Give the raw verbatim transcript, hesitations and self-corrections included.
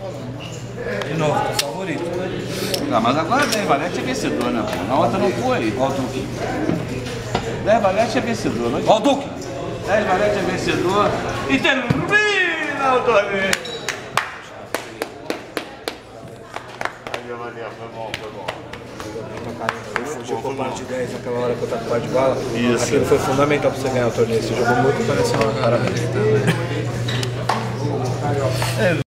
De novo, tá favorito. Ah, mas agora dez valete é vencedor, né? Na outra não foi. Ó o Duque. dez valete é vencedor. Não... Ó o Duque. dez valete é vencedor. E termina o torneio. Foi bom, foi bom. Você fugiu com o par de dez naquela hora que eu tava com o par de bala. Isso. Aquilo foi fundamental pra você ganhar o torneio. Você jogou muito, pareceu uma cara.